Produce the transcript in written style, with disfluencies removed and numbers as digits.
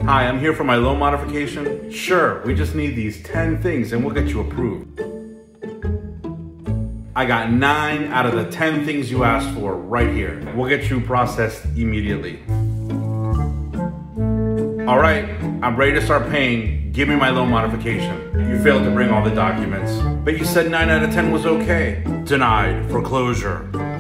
Hi, I'm here for my loan modification. Sure, we just need these 10 things and we'll get you approved. I got 9 out of the 10 things you asked for right here. We'll get you processed immediately. All right, I'm ready to start paying. Give me my loan modification. You failed to bring all the documents, but you said 9 out of 10 was okay. Denied. Foreclosure.